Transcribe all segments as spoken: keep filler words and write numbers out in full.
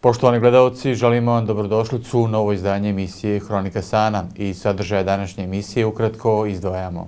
Poštovani gledalci, želimo vam dobrodošlicu u novo izdanje emisije Hronika Sana i sadržaja današnje emisije ukratko izdvajamo.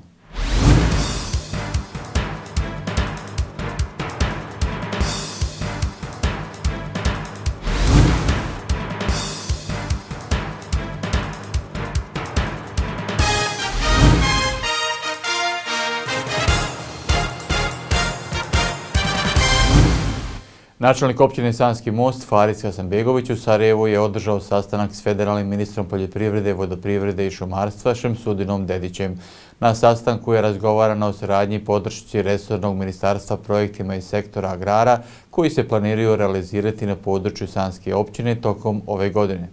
Načelnik općine Sanski Most Faris Hasanbegović u Sarajevu je održao sastanak s federalnim ministrom poljoprivrede, vodoprivrede i šumarstva Šemsudinom Dedićem. Na sastanku je razgovarano o saradnji i podršci resornog ministarstva projektima iz sektora agrara koji se planiraju realizirati na području Sanske općine tokom ove godine.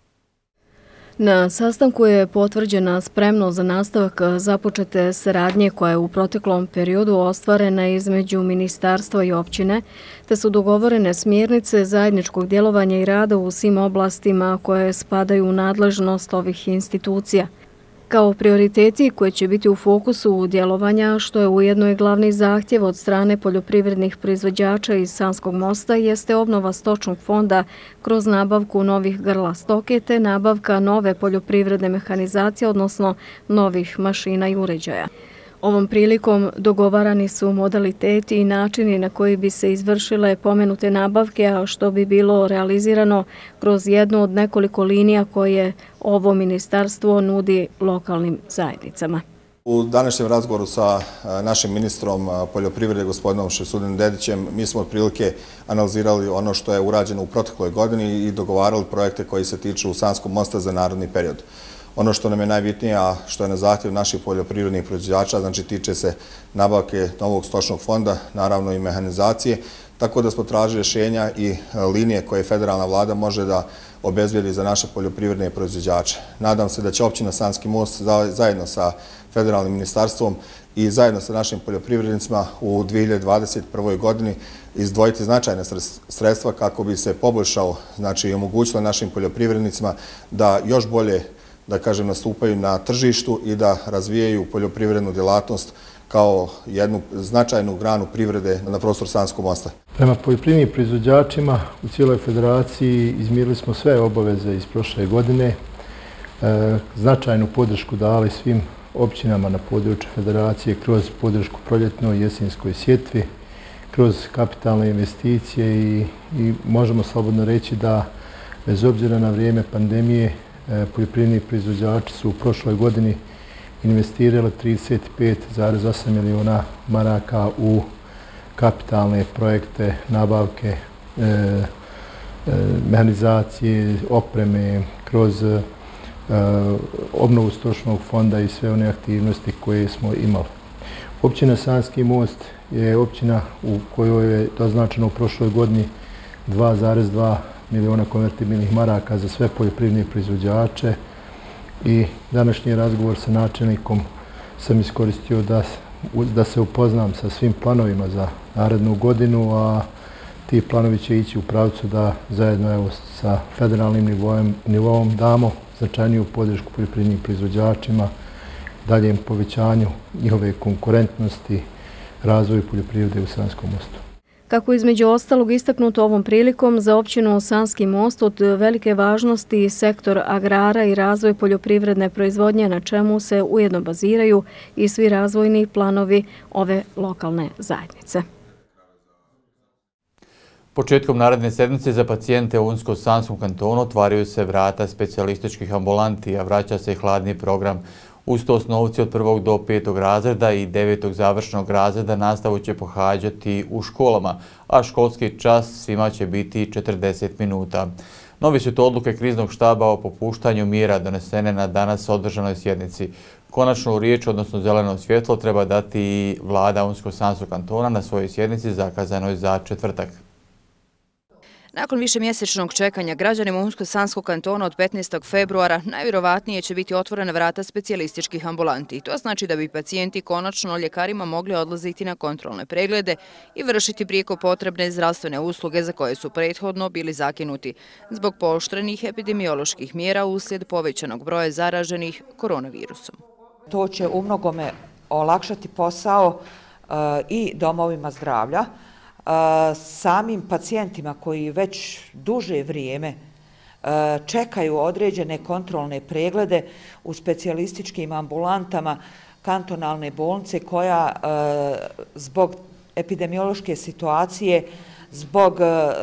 Na sastanku je potvrđena spremnost za nastavak započete saradnje koja je u proteklom periodu ostvarena između ministarstva i općine, te su dogovorene smjernice zajedničkog djelovanja i rada u svim oblastima koje spadaju u nadležnost ovih institucija. Kao prioriteti koji će biti u fokusu djelovanja, što je ujedno i glavni zahtjev od strane poljoprivrednih proizvođača iz Sanskog Mosta, jeste obnova stočnog fonda kroz nabavku novih grla stoke te nabavka nove poljoprivredne mehanizacije, odnosno novih mašina i uređaja. Ovom prilikom dogovarani su modaliteti i načini na koji bi se izvršile pomenute nabavke, a što bi bilo realizirano kroz jednu od nekoliko linija koje ovo ministarstvo nudi lokalnim zajednicama. U današnjem razgovoru sa našim ministrom poljoprivrede, gospodinom Šemsudinom Dedićem, mi smo otprilike analizirali ono što je urađeno u protekloj godini i dogovarali projekte koji se tiču Sanskog Mosta za naredni period. Ono što nam je najbitnije, a što je na zahtjev naših poljoprivrednih proizvođača, znači tiče se nabavke novog stočnog fonda, naravno i mehanizacije, tako da smo tražili rješenja i linije koje federalna vlada može da obezbijedi za naše poljoprivredne proizvođače. Nadam se da će općina Sanski Most zajedno sa federalnim ministarstvom i zajedno sa našim poljoprivrednicima u dvije hiljade dvadeset prvoj godini izdvojiti značajne sredstva kako bi se poboljšao, znači i omogućilo našim poljoprivrednicima da još bolje da kažem, nastupaju na tržištu i da razvijaju poljoprivrednu djelatnost kao jednu značajnu granu privrede na prostoru Sanskog Mosta. Prema poljoprivrednim proizvođačima u cijeloj federaciji izmirili smo sve obaveze iz prošle godine. E, značajnu podršku dali svim općinama na području federacije kroz podršku proljetnoj i jesenskoj sjetvi, kroz kapitalne investicije i, i možemo slobodno reći da bez obzira na vrijeme pandemije poljoprivredni proizvođači su u prošloj godini investirali trideset pet zarez osam milijuna maraka u kapitalne projekte, nabavke, e, e, mehanizacije, opreme, kroz e, obnovu stočnog fonda i sve one aktivnosti koje smo imali. Općina Sanski Most je općina u kojoj je doznačeno u prošloj godini dva zarez dva milijuna konvertibilnih maraka za sve poljoprivredne proizvođače i današnji razgovor sa načelnikom sam iskoristio da, da se upoznam sa svim planovima za narednu godinu, a ti planovi će ići u pravcu da zajedno evo, sa federalnim nivoom, nivoom damo značajniju podršku poljoprivrednim proizvođačima, daljem povećanju njihove konkurentnosti, razvoju poljoprivrede u Sanskom Mostu. Kako između ostalog istaknuto ovom prilikom, za općinu Sanski Most od velike važnosti sektor agrara i razvoj poljoprivredne proizvodnje, na čemu se ujedno baziraju i svi razvojni planovi ove lokalne zajednice. Početkom naredne sedmice za pacijente u Unsko-Sanskom kantonu otvaraju se vrata specijalističkih ambulanti, a vraća se i hladni program. Uz to osnovci od prvog do petog razreda i devetog završnog razreda nastavu će pohađati u školama, a školski čas svima će biti četrdeset minuta. Novi su to odluke kriznog štaba o popuštanju mjera donesene na danas održanoj sjednici. Konačnu riječ, odnosno zeleno svjetlo, treba dati i vlada Unsko-Sanskog kantona na svojoj sjednici zakazanoj za četvrtak. Nakon višemjesečnog čekanja građanima Unsko-Sanskog kantona od petnaestog februara najvjerovatnije će biti otvorena vrata specijalističkih ambulanti. To znači da bi pacijenti konačno ljekarima mogli odlaziti na kontrolne preglede i vršiti prijeko potrebne zdravstvene usluge za koje su prethodno bili zakinuti zbog pooštrenih epidemioloških mjera uslijed povećanog broja zaraženih koronavirusom. To će umnogome olakšati posao i domovima zdravlja, samim pacijentima koji već duže vrijeme čekaju određene kontrolne preglede u specijalističkim ambulantama kantonalne bolnice koja zbog epidemiološke situacije, zbog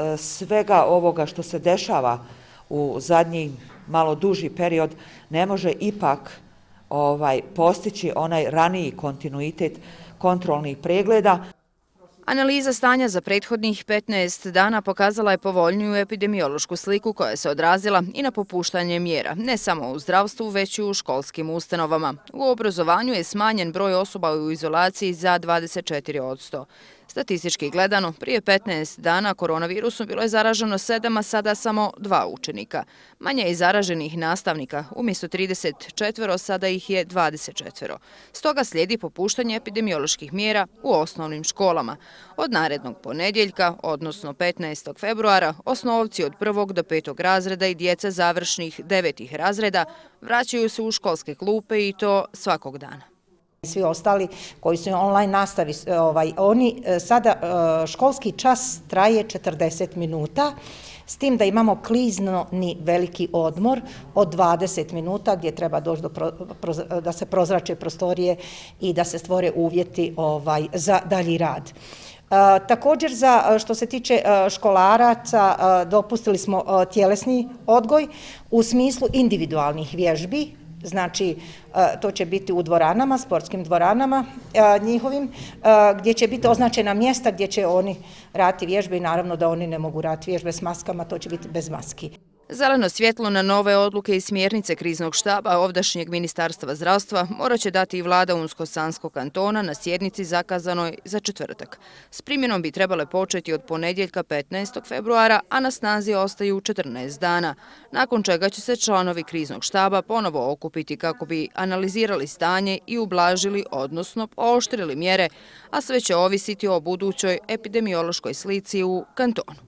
svega ovoga što se dešava u zadnji malo duži period ne može ipak ovaj, postići onaj raniji kontinuitet kontrolnih pregleda. Analiza stanja za prethodnih petnaest dana pokazala je povoljniju epidemiološku sliku koja se odrazila i na popuštanje mjera, ne samo u zdravstvu, već i u školskim ustanovama. U obrazovanju je smanjen broj osoba u izolaciji za dvadeset četiri posto. Statistički gledano, prije petnaest dana koronavirusom bilo je zaraženo sedam, a sada samo dva učenika. Manje je zaraženih nastavnika, umjesto trideset četiri, sada ih je dvadeset četiri. Stoga slijedi popuštanje epidemioloških mjera u osnovnim školama. Od narednog ponedjeljka, odnosno petnaestog februara, osnovci od prvog do petog razreda i djeca završnih devetih razreda vraćaju se u školske klupe i to svakog dana. Svi ostali koji su online nastavi, ovaj, oni sada školski čas traje četrdeset minuta, s tim da imamo klizni veliki odmor od dvadeset minuta gdje treba doći do pro, da se prozrače prostorije i da se stvore uvjeti ovaj, za dalji rad. E, također za što se tiče školaraca dopustili smo tjelesni odgoj u smislu individualnih vježbi. Znači, to će biti u dvoranama, sportskim dvoranama njihovim, gdje će biti označena mjesta gdje će oni raditi vježbe i naravno da oni ne mogu raditi vježbe s maskama, to će biti bez maski. Zeleno svjetlo na nove odluke i smjernice kriznog štaba ovdašnjeg Ministarstva zdravstva morat će dati i vlada Unsko-Sanskog kantona na sjednici zakazanoj za četvrtak. S primjenom bi trebale početi od ponedjeljka petnaestog februara, a na snazi ostaju četrnaest dana, nakon čega će se članovi kriznog štaba ponovo okupiti kako bi analizirali stanje i ublažili, odnosno pooštrili mjere, a sve će ovisiti o budućoj epidemiološkoj slici u kantonu.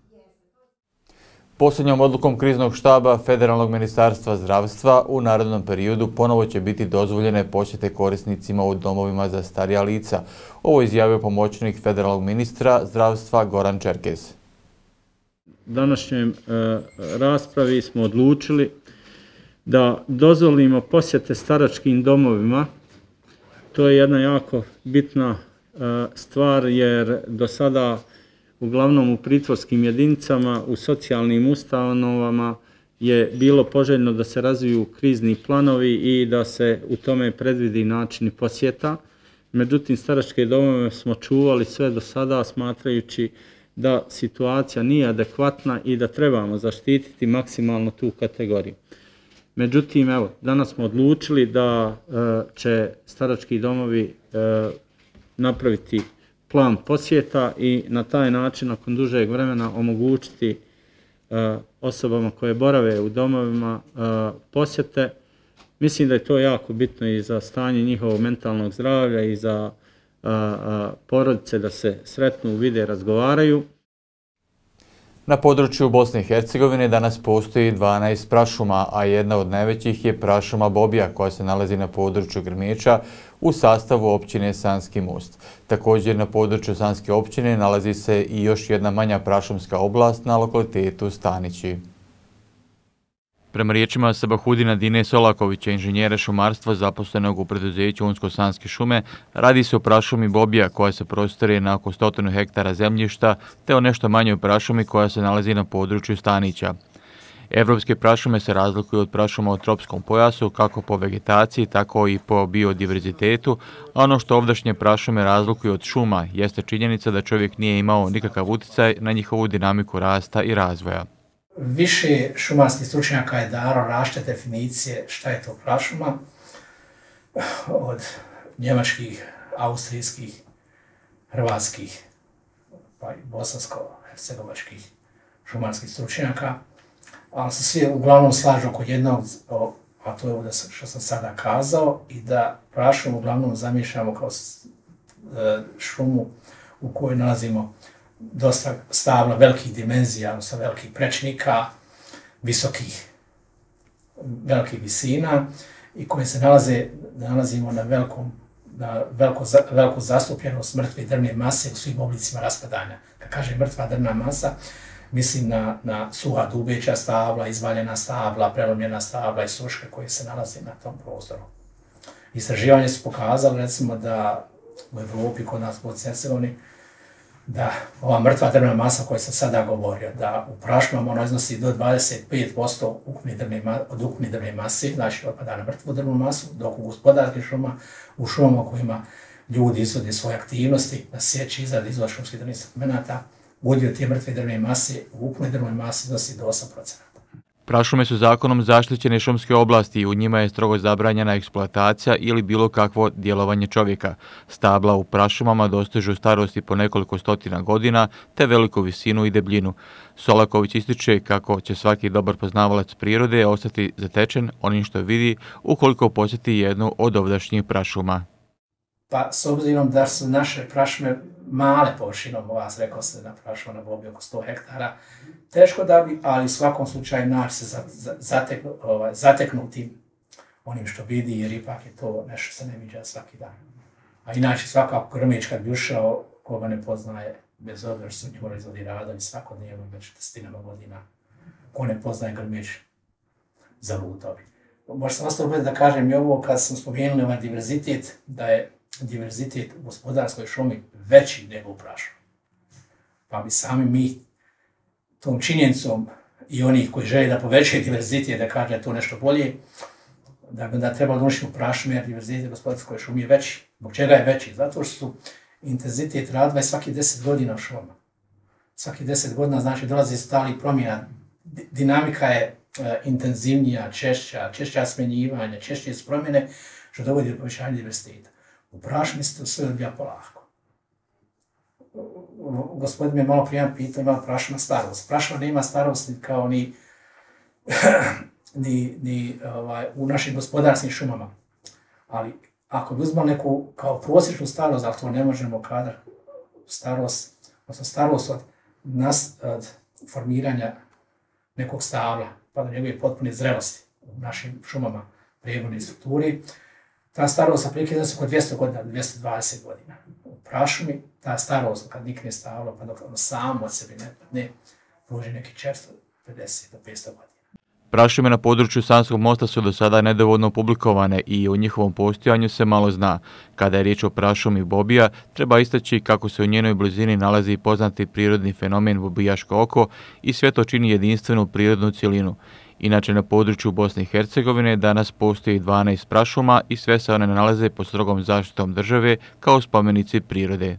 Posljednjom odlukom kriznog štaba Federalnog ministarstva zdravstva u narednom periodu ponovo će biti dozvoljene posjete korisnicima u domovima za starija lica. Ovo izjavio pomoćnik federalnog ministra zdravstva Goran Čerkez. Današnjoj e, raspravi smo odlučili da dozvolimo posjete staračkim domovima. To je jedna jako bitna e, stvar jer do sada uglavnom u pritvorskim jedinicama, u socijalnim ustanovama je bilo poželjno da se razviju krizni planovi i da se u tome predvidi načini posjeta. Međutim, staračke domove smo čuvali sve do sada smatrajući da situacija nije adekvatna i da trebamo zaštititi maksimalno tu kategoriju. Međutim, evo, danas smo odlučili da e, će starački domovi e, napraviti plan posjeta i na taj način nakon dužeg vremena omogućiti uh, osobama koje borave u domovima uh, posjete. Mislim da je to jako bitno i za stanje njihovog mentalnog zdravlja i za uh, uh, porodice da se sretnu, vide, razgovaraju. Na području Bosne i Hercegovine danas postoji dvanaest prašuma, a jedna od najvećih je prašuma Bobija koja se nalazi na području Grmeča u sastavu općine Sanski Most. Također na području Sanske općine nalazi se i još jedna manja prašumska oblast na lokalitetu Stanići. Prema riječima Sabahudina Dine Solakovića, inženjera šumarstva zaposlenog u preduzeću Unsko-Sanske šume, radi se o prašumi Bobija koja se prostire na oko stotinu hektara zemljišta te o nešto manjoj prašumi koja se nalazi na području Stanića. Evropske prašume se razlikuju od prašuma u tropskom pojasu kako po vegetaciji, tako i po biodiverzitetu, a ono što ovdašnje prašume razlikuju od šuma jeste činjenica da čovjek nije imao nikakav utjecaj na njihovu dinamiku rasta i razvoja. Više šumarskih stručnjaka je dalo različite definicije šta je to prašuma, od njemačkih, austrijskih, hrvatskih, pa i bosansko-hercegovačkih šumarskih stručnjaka, ali se svi uglavnom slažu oko jednog, a to je ovo što sam sada kazao, i da prašumu uglavnom zamišljamo kao šumu u kojoj nalazimo dosta stabla velikih dimenzija, odnosno velikih prečnika, visokih, velikih visina i koje se nalaze, nalazimo na velikom na veliko, veliku zastupljenost mrtve drvne mase u svim oblicima raspadanja. Kad kažem mrtva drvna masa, mislim na, na suha dubeća stabla, izvaljena stabla, prelomljena stabla i suške koje se nalaze na tom prostoru. Istraživanje su pokazali, recimo, da u Evropi, kod nas u Hercegovini, da ova mrtva drvna masa koju sam sada govorio, da u prašumama ona iznosi do dvadeset pet posto ukupne drvne, od ukupne drvne mase, znači otpada na mrtvu drvnu masu, dok u gospodarskim šumama, u šumama u kojima ljudi izvode svoje aktivnosti, na sjeći, izradi, izvod šumskih drvnih segmenata, udio te mrtve drvne mase u ukupnoj drvnoj masi iznosi do osam posto. Prašume su zakonom zaštićene šumske oblasti i u njima je strogo zabranjena eksploatacija ili bilo kakvo djelovanje čovjeka. Stabla u prašumama dostižu starosti po nekoliko stotina godina te veliku visinu i debljinu. Solaković ističe kako će svaki dobar poznavalac prirode ostati zatečen onim što vidi ukoliko posjeti jednu od ovdašnjih prašuma. Pa s obzirom da su naše prašume male površinom, vas rekao se na prašuma na Bobi oko sto hektara, teško da bi, ali u svakom slučaju naći se zateknu, ovaj, zateknuti onim što vidi, jer ipak je to nešto se ne viđa svaki dan. A inače svakako grmić kad bi ušao, koga ne poznaje, bez obzira što su njima izvodi radovi svakodnevno, već desetinama godina, ko ne poznaje grmić, zalutao bi. Možda sam ostalo da kažem i ovo, kad sam spomenuli ovaj diverzitet, da je diverzitet u gospodarskoj šumi veći nego u prašumi. Pa bi sami mi tom činjenicom i onih koji žele da povećaju diverzitet, da kaže da je to nešto bolje, da bi onda trebalo donošiti u prašumi, jer diverzitet u gospodarskoj šumi je veći. Zbog čega je veći? Zato što su intenzitet radova svaki deset godina u šumama. Svaki deset godina znači dolazi stali promjena. Dinamika je e, intenzivnija, češća, češća smenjivanja, češće su promjene, što dovodi do povećanja diverziteta. U prašumi se to sve odbija polako. Gospodin me malo prije pitao, ima prašuma starost. Prašuma nema starost kao ni, ni, ni ovaj, u našim gospodarskim šumama. Ali ako bi uzmali neku kao prosječnu starost, ali to ne možemo kada starost, odnosno starost od, nas, od formiranja nekog stabla, pa do njegove potpune zrelosti u našim šumama, prijevodnoj strukturi, ta starost otprilike iznosi oko dvjesto godina, dvjesto dvadeset godina. U prašumi ta starost kad nikne stablo, pa dok ono samo od sebe ne padne, pruži neki četiristo pedeset do petsto godina. Prašume na području Sanskog mosta su do sada nedovoljno publikovane i o njihovom postojanju se malo zna. Kada je riječ o prašumi Bobija, treba istaći kako se u njenoj blizini nalazi poznati prirodni fenomen bobijaško oko i sve to čini jedinstvenu prirodnu cjelinu. Inače, na području Bosne i Hercegovine danas postoji dvanaest prašuma i sve se one nalaze pod strogom zaštitom države kao spomenici prirode.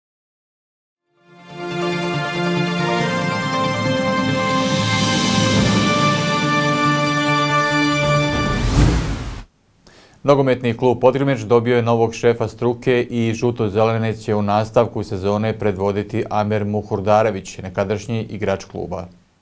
Nogometni klub Podgrinjeć dobio je novog šefa struke i žuto-zelene će u nastavku sezone predvoditi Amer Muhurdarević, nekadašnji igrač kluba.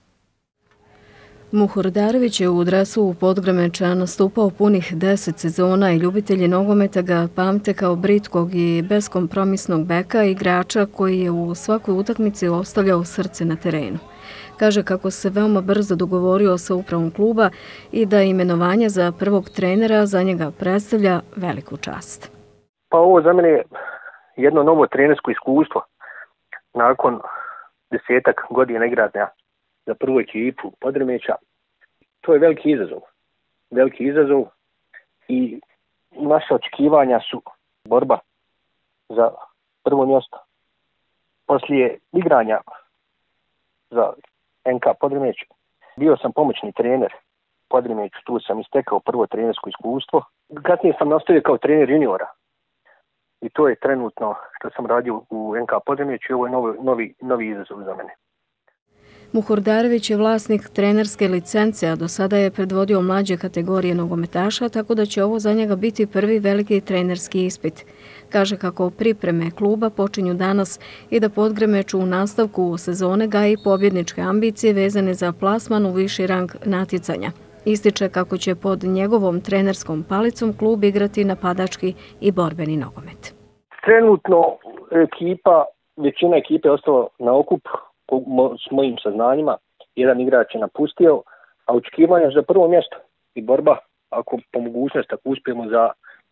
Muhurdarević je u dresu Podgrinječa nastupao punih deset sezona i ljubitelji nogometa ga pamte kao britkog i beskompromisnog beka igrača koji je u svakoj utakmici ostavljao srce na terenu. Kaže kako se veoma brzo dogovorio sa upravom kluba i da imenovanje za prvog trenera za njega predstavlja veliku čast. Pa ovo za mene je jedno novo trenersko iskustvo. Nakon desetak godina igranja za prvu ekipu Podgrinjeća, to je veliki izazov. Veliki izazov i naše očekivanja su borba za prvo mjesto. Poslije igranja za en ka Podgrinjeć bio sam pomoćni trener Podgrinjeću, tu sam istekao prvo trenersko iskustvo. Kasnije sam nastavio kao trener juniora i to je trenutno što sam radio u en ka Podgrinjeću i ovo je novi, novi, novi izazov za mene. Muhurdarević je vlasnik trenerske licence, a do sada je predvodio mlađe kategorije nogometaša, tako da će ovo za njega biti prvi veliki trenerski ispit. Kaže kako pripreme kluba počinju danas i da Podgrinjeć u nastavku sezone gaji pobjedničke ambicije vezane za plasman u viši rang natjecanja. Ističe kako će pod njegovom trenerskom palicom klub igrati napadački i borbeni nogomet. Trenutno ekipa, većina ekipe je ostala na okup s mojim saznanjima. Jedan igrač je napustio, a očekivanja za prvo mjesto i borba, ako po mogućnosti, ako uspijemo za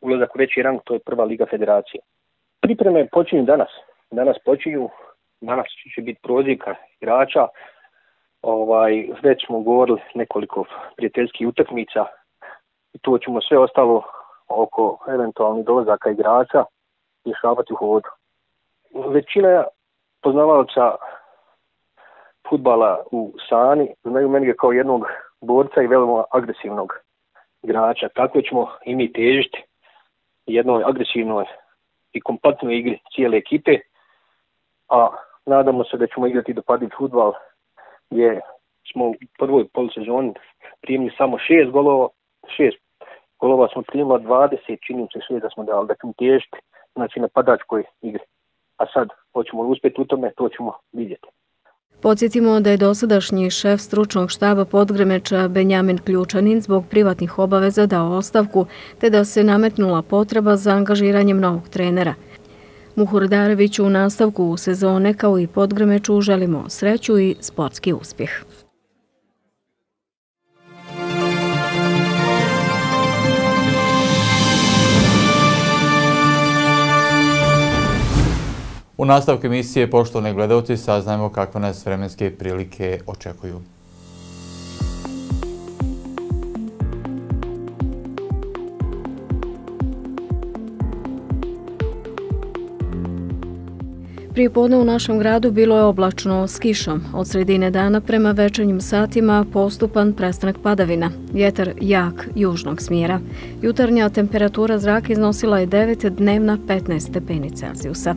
ulazak u veći rang, to je prva liga federacije. Pripreme počinju danas. Danas počinju, danas će biti prozivka igrača. Ovaj, već smo govorili nekoliko prijateljskih utakmica i to ćemo sve ostalo oko eventualnih dolazaka igrača rješavati u hodu. Većina poznavaoca fudbala u Sani znaju mene kao jednog borca i veoma agresivnog igrača. Tako ćemo i mi težiti jednoj agresivnoj i kompaktnoj igri cijele ekipe, a nadamo se da ćemo igrati dopadljiv fudbal gdje smo u prvoj polusezoni primili samo šest golova, šest golova smo primili, dvadeset, činim se sve da smo dali, da ćemo težiti znači napadačkoj igri. A sad, hoćemo li uspjeti u tome, to ćemo vidjeti. Podsjetimo da je dosadašnji šef stručnog štaba Podgremeča Benjamin Ključanin zbog privatnih obaveza dao ostavku, te da se nametnula potreba za angažiranjem novog trenera. Muhurdareviću u nastavku sezone kao i Podgremeču želimo sreću i sportski uspjeh. U nastavku emisije, poštovani gledalci, saznajemo kakve nas vremenske prilike očekuju. Prije podne u našem gradu bilo je oblačno s kišom. Od sredine dana prema večernjim satima postupan prestanak padavina. Vjetar jak južnog smjera. Jutarnja temperatura zraka iznosila je devet, dnevna petnaest stepeni Celzijusa.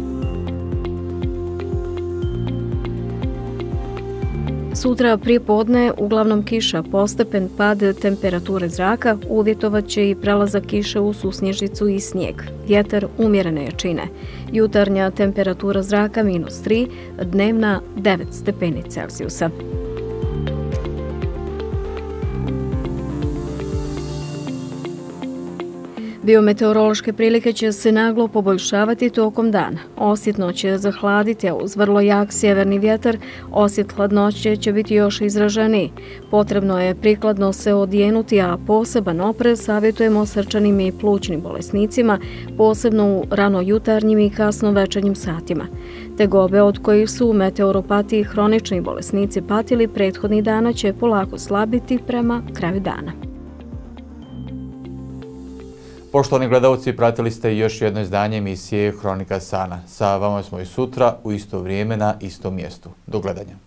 Sutra prije podne uglavnom kiša, postepen pad temperature zraka, uvjetovat će i prelazak kiše u susnježicu i snijeg. Vjetar umjerene jačine. Jutarnja temperatura zraka minus tri, dnevna devet stepeni Celzijusa. Biometeorološke prilike će se naglo poboljšavati tokom dana. Osjetno će zahladiti, a uz vrlo jak sjeverni vjetar, osjet hladnoće će biti još izraženiji. Potrebno je prikladno se odjenuti, a poseban oprez savjetujemo srčanim i plućnim bolesnicima, posebno u ranojutarnjim i kasno večernjim satima. Tegobe od kojih su meteoropati i hronični bolesnici patili prethodnih dana će polako slabiti prema kraju dana. Poštovani gledalci, pratili ste još jedno izdanje emisije Hronika Sana. Sa vama smo i sutra u isto vrijeme na istom mjestu. Do gledanja.